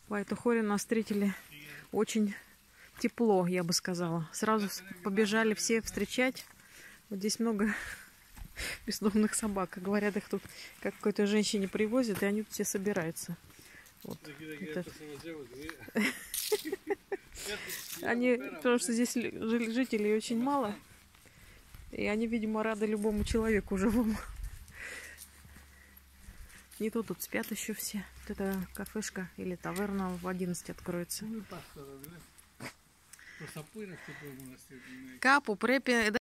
В Айтухоре нас встретили очень тепло, я бы сказала. Сразу побежали все встречать. Вот здесь много бездомных собак. Говорят, их тут как какой-то женщине привозят, и они тут все собираются. Вот. Они, потому что здесь жителей очень мало. И они, видимо, рады любому человеку живому. Не то тут спят еще все. Вот эта кафешка или таверна в 11 откроется. Капу, препи.